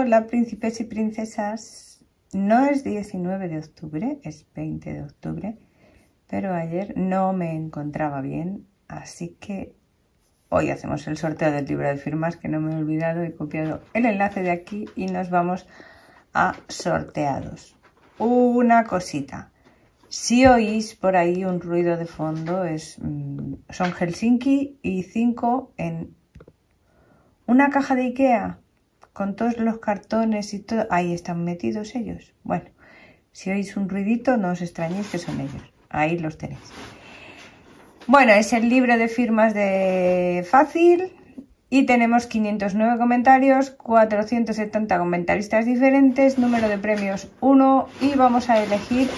Hola, príncipes y princesas. No es 19 de octubre, es 20 de octubre, pero ayer no me encontraba bien, así que hoy hacemos el sorteo del libro de firmas, que no me he olvidado, he copiado el enlace de aquí y nos vamos a sorteados. Una cosita, si oís por ahí un ruido de fondo, son Helsinki y 5 en una caja de Ikea con todos los cartones y todo. Ahí están metidos ellos. Bueno, si oís un ruidito, no os extrañéis, que son ellos. Ahí los tenéis. Bueno, es el libro de firmas de Fácil y tenemos 509 comentarios, 470 comentaristas diferentes, número de premios 1 y vamos a elegir,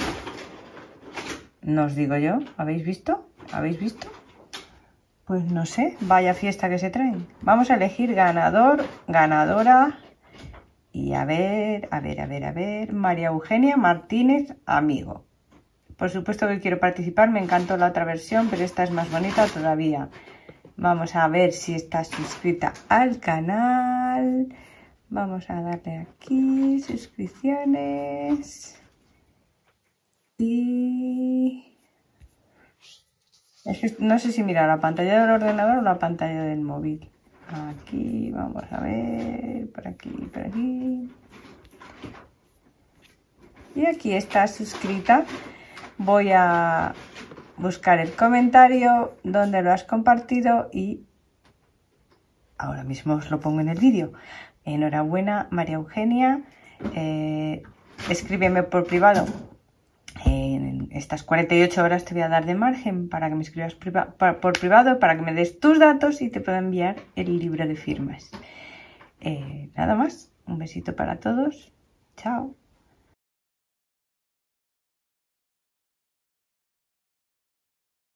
no os digo yo, ¿habéis visto? ¿Habéis visto? Pues no sé, vaya fiesta que se traen. Vamos a elegir ganador, ganadora y a ver, María Eugenia Martínez, amigo. Por supuesto que quiero participar, me encantó la otra versión, pero esta es más bonita todavía. Vamos a ver si está suscrita al canal. Vamos a darle aquí, suscripciones. Y no sé si mira la pantalla del ordenador o la pantalla del móvil. Aquí, vamos a ver, por aquí, por aquí. Y aquí está suscrita. Voy a buscar el comentario donde lo has compartido y ahora mismo os lo pongo en el vídeo. Enhorabuena, María Eugenia. Escríbeme por privado. En estas 48 horas te voy a dar de margen para que me escribas por privado, para que me des tus datos y te pueda enviar el libro de firmas. Nada más. Un besito para todos. Chao.